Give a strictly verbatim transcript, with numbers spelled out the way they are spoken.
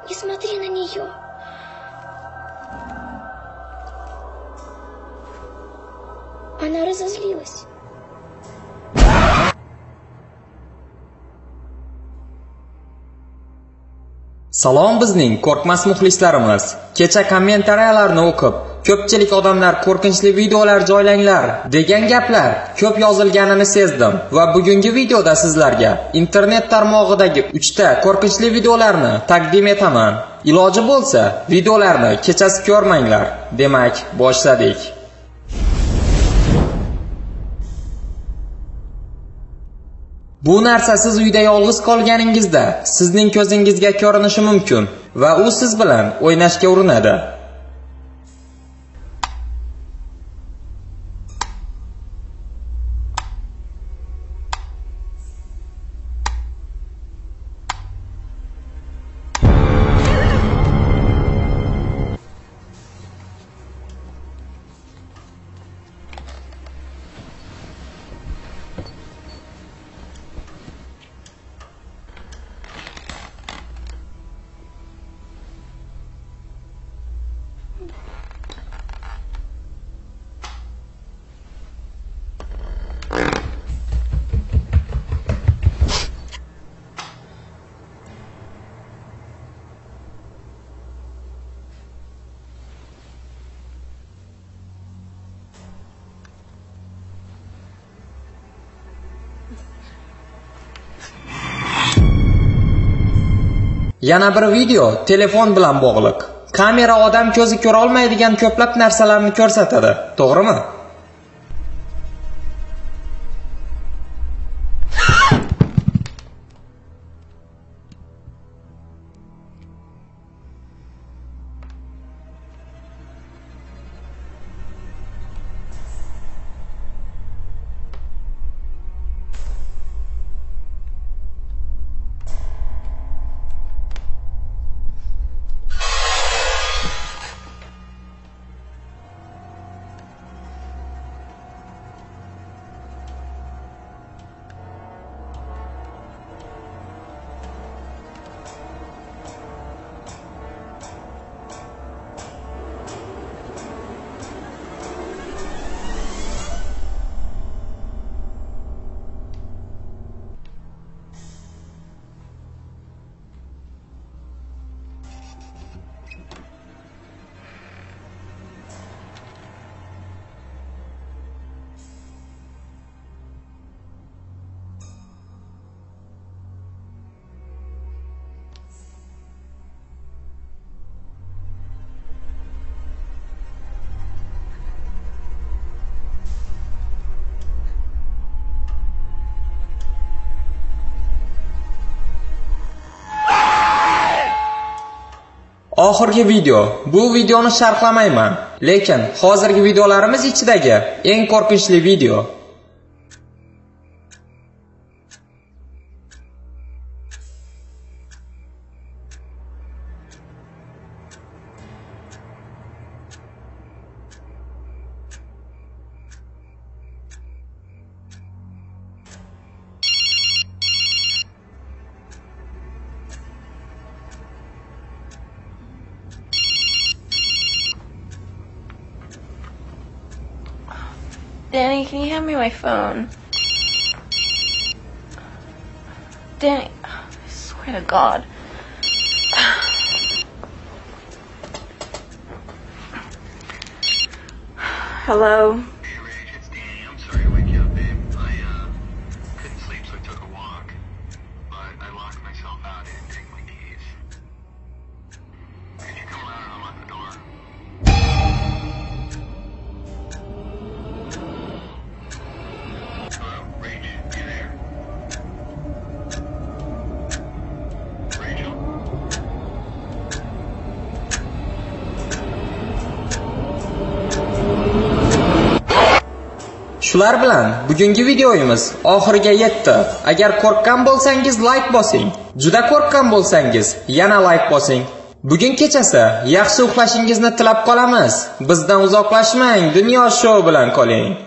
Не смотри на нее. Она разозлилась. Salom bizning qo'rqmas muxlislarimiz. Kecha kommentariyalarni o'qib, ko'pchilik odamlar qo'rqinchli videolar joylanglar degan gaplar ko'p yozilganini sezdim va bugungi videoda sizlarga internet tarmog'idagi uchta qo'rqinchli videolarni taqdim etaman. Iloji bo'lsa, videolarni kechasi ko'rmanglar. Demak, boshladik. Bu narsa siz uyda yolg'iz qolganingizda sizning ko'zingizga ko'rinishi mumkin va u siz bilan o'ynashga urinadi. Yana bir video telefon bilan bog'liq. Kamera odam ko'zi ko'ra olmaydigan ko'plab narsalarni ko'rsatadi, to'g'rimi? Oxirgi video. Bu videoni sharhlamayman, lekin hozirgi videolarimiz ichidagi eng qo'rqinchli video. Danny, can you hand me my phone? Danny, I swear to God. Hello? Hey Rach, it's Danny. I'm sorry to wake you up, babe. I uh, couldn't sleep, so I took a walk. But I locked myself out. I didn't take my keys. Can you come around and unlock the door? Hello, Rach, you there? Rachel? Shular bilan bugungi videomiz oxiriga yetdi. Agar qo'rqqan bo'lsangiz like bosing. Juda qo'rqqan bo'lsangiz yana like bosing. Bugun kechasi yaxshi uxlashingizni tilab qolamiz. Bizdan uzoqlashmang, dunyo shou bilan qoling.